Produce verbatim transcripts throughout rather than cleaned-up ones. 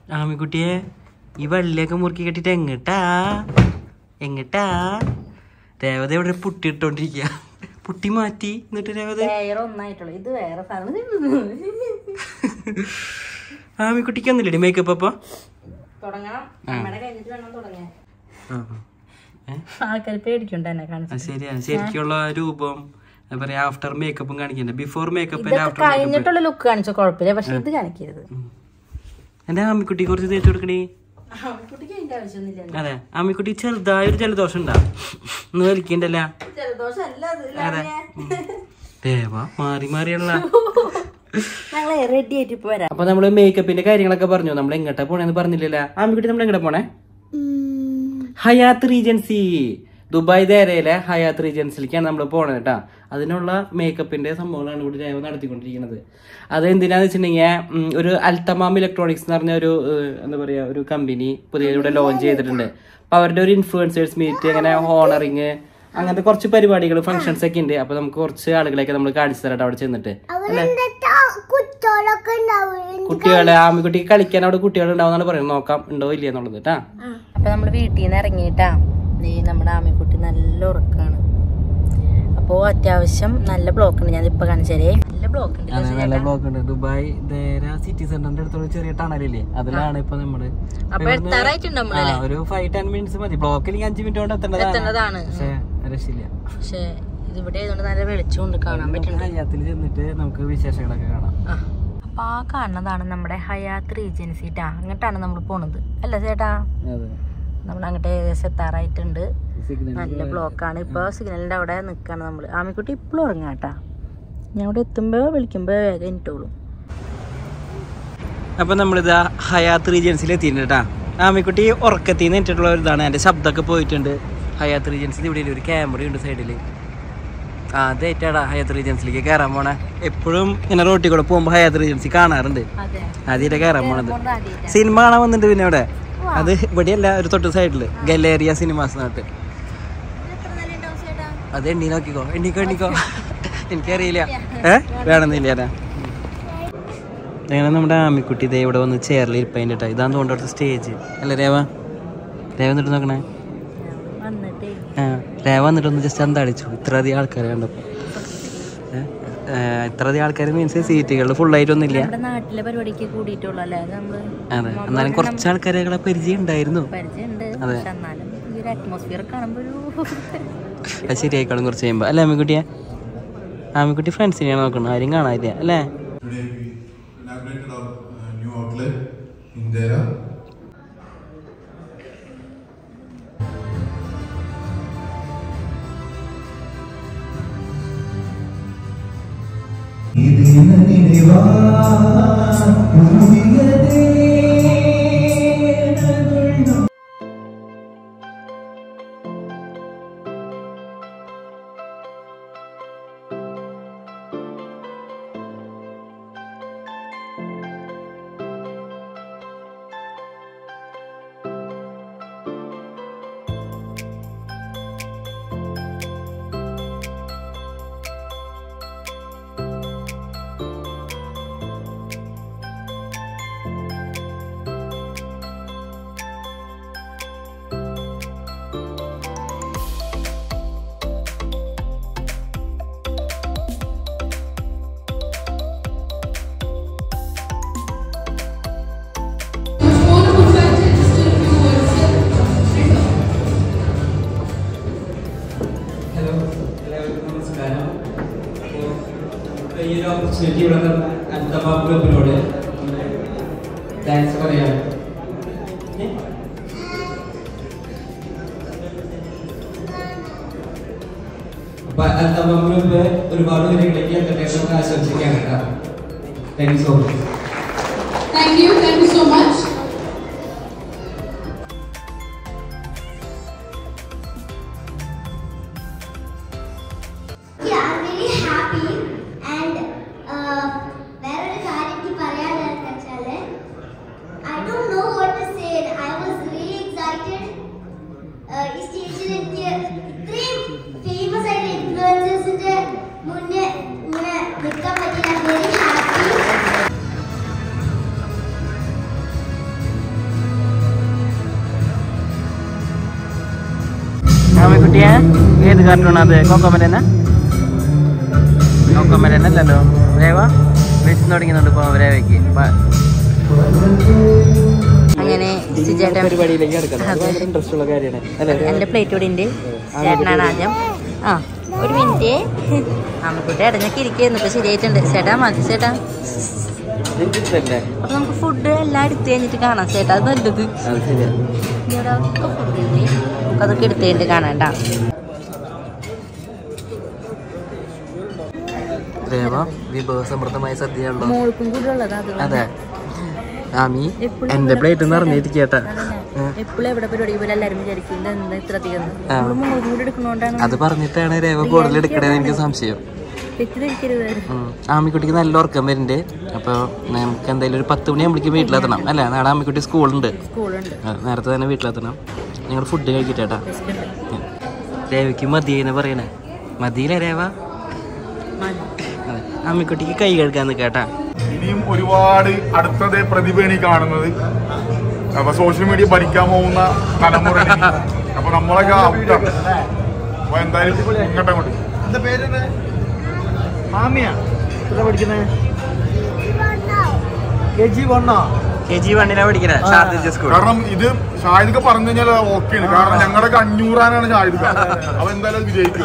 ആമിക്കുട്ടിയെ ഈ വള്ളിയൊക്കെ മുറുക്കി കെട്ടിട്ട് എങ്ങട്ടാ എങ്ങട്ടാ? രേവത ഇവിടെ പുട്ടി ഇട്ടോണ്ടിരിക്ക. പുട്ടി മാറ്റി എന്നിട്ട് രേവത ആമിക്കുട്ടിക്ക് ഒന്നുമില്ലേ മേക്കപ്പ്? അപ്പൊ ശരിയാ, ശരിക്കുള്ള രൂപം പറയാ ആഫ്റ്റർ മേക്കപ്പും കാണിക്കണ്ട. ബിഫോർ മേക്കപ്പ് കഴിഞ്ഞിട്ടുള്ള ലുക്ക് കാണിച്ച കുഴപ്പമില്ല, പക്ഷെ ഇത് കാണിക്കരുത്. എന്റെ ആമിക്കുട്ടി കുറച്ച് തേച്ച് കൊടുക്കണേ. അതെ, ആമിക്കുട്ടി ചെറുതായൊരു ജലദോഷം ഉണ്ടാ ഒന്ന് വലിക്കണ്ടല്ല. അതെ ദേവാ മാറി മാറിയുള്ള. അപ്പൊ നമ്മള് മേക്കപ്പിന്റെ കാര്യങ്ങളൊക്കെ പറഞ്ഞു. നമ്മൾ എങ്ങോട്ടാ പോണേന്ന് പറഞ്ഞില്ലല്ലോ. ആമിക്കുട്ടി നമ്മൾ എങ്ങോട്ടാ പോണേ? ഹയാത്ത് റീജൻസി, ദുബായ് ദേരയിലെ ഹയാത്ത് റീജൻസിലേക്കാണ് നമ്മൾ പോണത് കേട്ടാ. അതിനുള്ള മേക്കപ്പിന്റെ സംഭവങ്ങളാണ് ഇവിടെ രേവ നടത്തിക്കൊണ്ടിരിക്കുന്നത്. അത് എന്തിനാന്ന് വെച്ചിട്ടുണ്ടെങ്കിൽ ഒരു അൽത്തമാം ഇലക്ട്രോണിക്സ് എന്ന് പറഞ്ഞ ഒരു എന്താ പറയാ ഒരു കമ്പനി പുതിയ ഇവിടെ ലോഞ്ച് ചെയ്തിട്ടുണ്ട്. അപ്പൊ അവരുടെ ഒരു ഇൻഫ്ലുവൻസേഴ്സ് മീറ്റ്, അങ്ങനെ ഹോണറിങ്, അങ്ങനത്തെ കുറച്ച് പരിപാടികൾ ഫംഗ്ഷൻസ് ഒക്കെ ഉണ്ട്. അപ്പൊ നമുക്ക് കുറച്ച് ആളുകളെയൊക്കെ നമ്മൾ കാണിച്ചു തരട്ടെ അവിടെ ചെന്നിട്ട്. കുട്ടികളെ ആമിക്കുട്ടിക്ക് കളിക്കാൻ അവിടെ കുട്ടികൾ ഉണ്ടാവുന്നാണ് പറയുന്നത്. നോക്കാം ഉണ്ടോ ഇല്ല എന്നുള്ളത് കേട്ടാ. അപ്പൊ നമ്മള് വീട്ടിൽ നിന്ന് ഇറങ്ങിയിട്ടാ നമ്മുടെ ആമിക്കുട്ടി നല്ല ഉറക്കാണ്. അപ്പോ അത്യാവശ്യം നല്ല ബ്ലോക്ക് ഉണ്ട്. ഞാൻ ഇപ്പൊ കാണിച്ചാലേ നല്ല ബ്ലോക്ക് ഉണ്ട്. നല്ല ബ്ലോക്ക് ഉണ്ട്. ദുബായ് ദേര സിറ്റി സെന്ററിന്റെ അടുത്തുള്ള ചെറിയ ടണലില്ലേ, അതിലാണ് ഇപ്പൊ നമ്മള്. ഒരു ഫൈവ് ടെൻ മിനിറ്റ്സ് മതി. ബ്ലോക്കിലേക്ക് അഞ്ചു മിനിറ്റ് കൊണ്ട് എത്തേണ്ടതാണ്. പക്ഷെ രക്ഷയില്ല. പക്ഷെ ഇതിവിടെ നല്ല വെളിച്ചമുണ്ട്, കാണാൻ പറ്റും. ഹയാത്തിൽ ചെന്നിട്ട് നമുക്ക് വിശേഷങ്ങളൊക്കെ കാണാം. അപ്പൊ ആ കാണുന്നതാണ് നമ്മുടെ ഹയാത്ത് റീജൻസി ട്ടാ. അങ്ങോട്ടാണ് നമ്മൾ പോണത് അല്ല ചേട്ടാ? നമ്മൾ അങ്ങോട്ട് ഏകദേശം എത്താറായിട്ടുണ്ട്. നല്ല ബ്ലോക്കാണ്. ഇപ്പൊ സിഗ്നലിന്റെ അവിടെ നിക്കാണ് നമ്മള്. ആമിക്കുട്ടി ഇപ്പോഴും ഉറങ്ങാട്ടാ. ഞാൻ അവിടെ എത്തുമ്പോ വിളിക്കുമ്പോ വേഗം എനിട്ടോളും. അപ്പൊ നമ്മളിതാ ഹയാത്ത് റീജൻസിൽ എത്തിയിട്ടുണ്ട് കേട്ടാ. ആമിക്കുട്ടി ഉറക്കത്തിൽ നിന്ന് ഇട്ടിട്ടുള്ള ഒരു ഇതാണ്. എന്റെ ശബ്ദമൊക്കെ പോയിട്ടുണ്ട്. ഹയാത്ത് റീജൻസിൽ ഇവിടെ ഒരു ക്യാമറയുണ്ട് സൈഡില്. ആ അതേറ്റാടാ ഹയാത്ത് റീജൻസിലേക്ക് കയറാൻ പോണേ. എപ്പോഴും ഇങ്ങനെ റോട്ടിൽ കൂടെ പോകുമ്പോ ഹയാത്ത് റീജൻസി കാണാറുണ്ട്. ആദ്യമായിട്ട് കയറാൻ പോണത്. സിനിമ കാണാൻ വന്നിട്ടുണ്ട് പിന്നെ ഇവിടെ. അത് ഇവിടെയല്ല, ഒരു തൊട്ട് സൈഡില് ഗലേറിയ സിനിമാസ് നാട്ട്. അത് എണ്ണി നോക്കിക്കോ, എണ്ണിക്കോ എണ്ണിക്കോ. എനിക്കറിയില്ല, ഏഹ് വേണമെന്നില്ല. അങ്ങനെ നമ്മുടെ ആമിക്കുട്ടി ഇതേ ഇവിടെ വന്ന് ചെയറിൽ ഇരിപ്പതിൻ്റെ കേട്ടോ. ഇതാന്ന് തോന്നുന്നു സ്റ്റേജ് അല്ല രേവ? രേവ എന്നിട്ട് നോക്കണേ. ആ രേവ എന്നിട്ട് ഒന്ന് ജസ്റ്റ് അന്തടിച്ചു. ഇത്ര അധികം ആൾക്കാരെ കണ്ടപ്പോ. ഇത്ര അധികം ആൾക്കാർ മീൻസ് സീറ്റുകളിൽ ഫുള്ളായിട്ടൊന്നും ഇല്ല. അതെ, എന്നാലും കുറച്ച് ആൾക്കാരെ പരിചയം ഉണ്ടായിരുന്നു. അതെ, അത് ശരിയായിക്കോളും കുറച്ച് കഴിയുമ്പോ അല്ലേ ആമിക്കുട്ടിയെ? ആമിക്കുട്ടി ഫ്രണ്ട്സിനെയാണ് നോക്കണം, ആരും കാണാനില്ല അല്ലേ? ഈ ഒരു ഓപ്പർച്യൂണിറ്റി ഇവിടെ അൽത്തമാം ഗ്രൂപ്പിനോട് താങ്ക്സ് പറയാം. അപ്പൊ അൽത്തമാം ഗ്രൂപ്പ് ഒരുപാട് പേരിലേക്ക് എന്റർടൈൻമെന്റ് ആശംസിക്കാൻ കേട്ടോ. Thank you so much. Thank you thank you so much. ആമിക്കുട്ടിയെ ഏത് കാർട്ടൂണാ അത്? കോക്കോമലന കോക്കോമലനല്ലോ രേവ വെച്ച് തുടങ്ങുന്നുണ്ട് ഇപ്പൊ രേവയ്ക്ക്. അങ്ങനെ പരിപാടിയിലേക്ക് കിടക്കുന്നത് ഇൻട്രസ്റ്റ് ഉള്ള കാര്യമാണ്. എന്റെ പ്ലേറ്റ് ഇവിടെ ഉണ്ട്. ചേട്ടനാണ് ആദ്യം. ആ ഒരു മിനിറ്റ്. അമ്മക്കുട്ടി ഇടഞ്ഞൊക്കെ ഇരിക്കുന്നു. ഇപ്പൊ ശരിയായിട്ടുണ്ട്. ചേട്ടാ മതി ചേട്ടാ. അപ്പൊ നമുക്ക് ഫുഡ് എല്ലാം എടുത്തു കഴിഞ്ഞിട്ട് കാണാം ചേട്ടാ. അത് നല്ലത്. ഫുഡ് ഉണ്ട്, അതൊക്കെ എടുത്തു കഴിഞ്ഞിട്ട് കാണാണ്ട. വിഭവസമൃദ്ധമായ സദ്യയാണല്ലോ. മോൾക്കും കൂടെ ഉള്ളതാ. അതെ ആമി എന്റെ പ്ലേറ്റ് നിറഞ്ഞിരിക്കട്ടെ. എപ്പോഴും എവിടെ പരിപാടിക്ക് പോലെ എല്ലാരും വിചാരിക്കും എന്താ ഇത്ര അധികം. മോൾക്കും കൂടെ എടുക്കണോണ്ടാണ്. അത് പറഞ്ഞിട്ടാണ് രേവ കൂടുതൽ എടുക്കണേന്ന് എനിക്ക് സംശയം. ആമിക്കുട്ടിക്ക് നല്ല ഉറക്കം വരുന്നുണ്ട്. അപ്പൊ നമുക്ക് എന്തായാലും ഒരു പത്ത് മണിയാകുമ്പോഴേക്കും വീട്ടിലെത്തണം അല്ലേ? നാളെ ആമിക്കുട്ടി സ്കൂളുണ്ട്. നേരത്തെ തന്നെ വീട്ടിലെത്തണം. ഞങ്ങൾ ഫുഡ് കഴിക്കട്ടേട്ടാ. രേവയ്ക്ക് മതിയെന്ന് പറയണേ. മതിയില്ലേ രേവ? ആമിക്കുട്ടിക്ക് കൈ കഴുകാൻ നിൽക്കാട്ടാ. ഇനിയും ഒരുപാട് അടുത്തത് പ്രതിഭയാണ് ഈ കാണുന്നത്. അപ്പൊ സോഷ്യൽ മീഡിയ ഭരിക്കാൻ പോകുന്ന തലമുറ. അപ്പൊ നമ്മളൊക്കെ ഔട്ടാണ്. അപ്പൊ എന്തായാലും ഇങ്ങോട്ട് അങ്ങോട്ട്. എന്താ പേര്? കാരണം ഇത് ഷാഹിദ് പറഞ്ഞു കഴിഞ്ഞാൽ ഓക്കെയാണ്. കാരണം ഞങ്ങളുടെ അഞ്ഞൂറാനാണ് ഷാഹിദ്. അപ്പൊ എന്തായാലും വിജയിക്കും.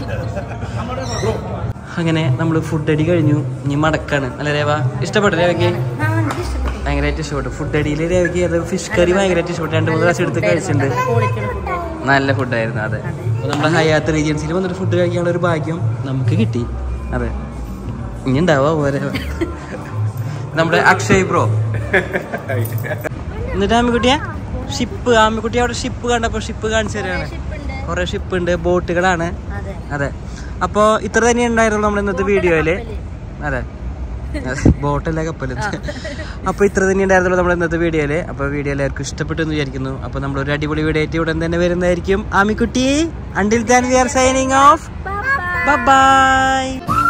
അങ്ങനെ നമ്മൾ ഫുഡ് അടി കഴിഞ്ഞു. ഇനി മടക്കാണ് അല്ല രേവ? ഇഷ്ടപ്പെട്ടു രേവയ്ക്ക്? ഭയങ്കരമായിട്ട് ഇഷ്ടപ്പെട്ടു. ഫുഡ് അടിയിൽ രേവയ്ക്ക് അത് ഫിഷ് കറി ഭയങ്കരമായിട്ട് ഇഷ്ടപ്പെട്ടു. രണ്ട് മൂന്ന് പ്രാവശ്യം എടുത്ത് കഴിച്ചിട്ടുണ്ട്. നല്ല ഫുഡായിരുന്നു. അതെ, നമ്മുടെ ഹയാത്ത് റീജൻസിൽ വന്നിട്ട് ഫുഡ് കഴിക്കാനുള്ള ഒരു ഭാഗ്യം നമുക്ക് കിട്ടി. അതെ, ഇനി ഉണ്ടാവാ പോരെ നമ്മുടെ അക്ഷയ് ബ്രോ. എന്നിട്ട് ആമിക്കുട്ടിയെ ഷിപ്പ് ആമിക്കുട്ടി അവിടെ ഷിപ്പ് കണ്ടപ്പോ ഷിപ്പ് കാണിച്ചു തരാണ്. കുറെ ഷിപ്പ് ഉണ്ട്, ബോട്ടുകളാണ്. അതെ, അപ്പോൾ ഇത്ര തന്നെ ഉണ്ടായിരുന്നു നമ്മുടെ ഇന്നത്തെ വീഡിയോയില്. അതെ, ബോട്ടല്ല കപ്പല്. അപ്പോൾ ഇത്ര തന്നെ ഉണ്ടായിരുന്നുള്ളൂ നമ്മുടെ ഇന്നത്തെ വീഡിയോയില്. അപ്പോൾ വീഡിയോ എല്ലാവർക്കും ഇഷ്ടപ്പെട്ടു എന്ന് വിചാരിക്കുന്നു. അപ്പോൾ നമ്മളൊരു അടിപൊളി വീഡിയോ ആയിട്ട് ഉടൻ തന്നെ വരുന്നതായിരിക്കും. Aamikkutty, until then we are signing off. Bye bye.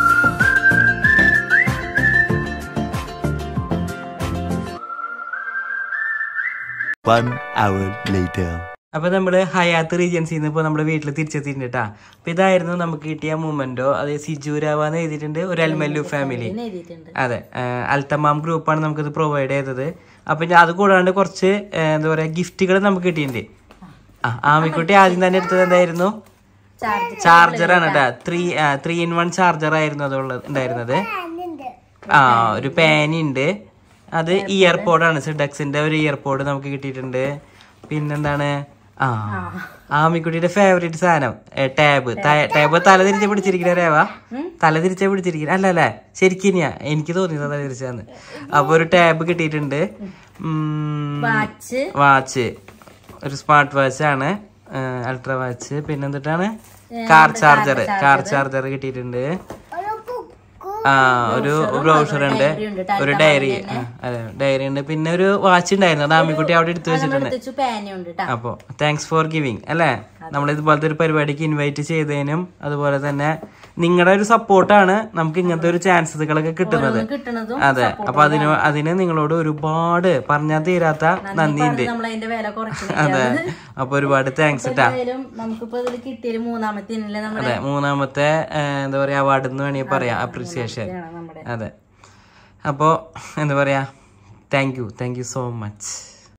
One hour later. അപ്പോൾ നമ്മുടെ ഹയാത്ത് റീജൻസിൽ നിന്ന് ഇപ്പോൾ നമ്മുടെ വീട്ടിൽ തിരിച്ചെത്തിയിട്ടുണ്ട് കേട്ടോ. അപ്പോൾ ഇതായിരുന്നു നമുക്ക് കിട്ടിയ മൂമെന്റോ. അത് സിജുരവാന്ന് എഴുതിയിട്ടുണ്ട്. ഒരു അൽ മല്ലു ഫാമിലി. അതെ, അൽത്തമാം ഗ്രൂപ്പാണ് നമുക്കിത് പ്രൊവൈഡ് ചെയ്തത്. അപ്പം അത് കൂടാണ്ട് കുറച്ച് എന്താ പറയുക ഗിഫ്റ്റുകൾ നമുക്ക് കിട്ടിയിട്ടുണ്ട്. ആ ആമിക്കുട്ടി ആദ്യം തന്നെ എടുത്തത് എന്തായിരുന്നു? ചാർജറാണ് കേട്ടോ. Three three in one charger ആയിരുന്നു അതുള്ളത് ഉണ്ടായിരുന്നത്. ആ ഒരു പാനുണ്ട്. അത് ഇയർപോഡാണ്. സിഡക്സിന്റെ ഒരു ഇയർപോഡ് നമുക്ക് കിട്ടിയിട്ടുണ്ട്. പിന്നെന്താണ്, ആ ആമിക്കുട്ടിയുടെ ഫേവറേറ്റ് സാധനം ടാബ്. ടാബ് തല തിരിച്ച പിടിച്ചിരിക്കുന്ന രേവ? തല തിരിച്ച പിടിച്ചിരിക്കുന്ന അല്ല അല്ലേ? ശരിക്കും എനിക്ക് തോന്നിയത് തല തിരിച്ചാന്ന്. അപ്പൊ ഒരു ടാബ് കിട്ടിയിട്ടുണ്ട്. വാച്ച്, ഒരു സ്മാർട്ട് വാച്ച് ആണ്, അൾട്രാ വാച്ച്. പിന്നെന്തിട്ടാണ്, കാർ ചാർജർ. കാർ ചാർജർ കിട്ടിയിട്ടുണ്ട്. ആ ഒരു ബ്രൗഷർ ഉണ്ട്, ഒരു ഡയറി. അതെ, ഡയറി ഉണ്ട്. പിന്നെ ഒരു വാച്ച് ഉണ്ടായിരുന്നു. അത് ആമിക്കുട്ടി അവിടെ എടുത്തു വെച്ചിട്ടുണ്ട്. അപ്പൊ താങ്ക്സ് ഫോർ ഗിവിങ് അല്ലേ? നമ്മൾ ഇതുപോലത്തെ ഒരു പരിപാടിക്ക് ഇൻവൈറ്റ് ചെയ്തതിനും അതുപോലെ തന്നെ നിങ്ങളുടെ ഒരു സപ്പോർട്ടാണ് നമുക്ക് ഇങ്ങനത്തെ ഒരു ചാൻസുകളൊക്കെ കിട്ടുന്നത്. അതെ, അപ്പൊ അതിന് അതിന് നിങ്ങളോട് ഒരുപാട് പറഞ്ഞാൽ തീരാത്ത നന്ദിയുണ്ട്. അതെ, അപ്പൊ ഒരുപാട് താങ്ക്സ് കേട്ടാ. അതെ, മൂന്നാമത്തെ എന്താ പറയാ അവാർഡ് എന്ന് വേണമെങ്കിൽ പറയാം, അപ്രീസിയേഷൻ. അതെ, അപ്പോ എന്താ പറയാ, thank you thank you so much.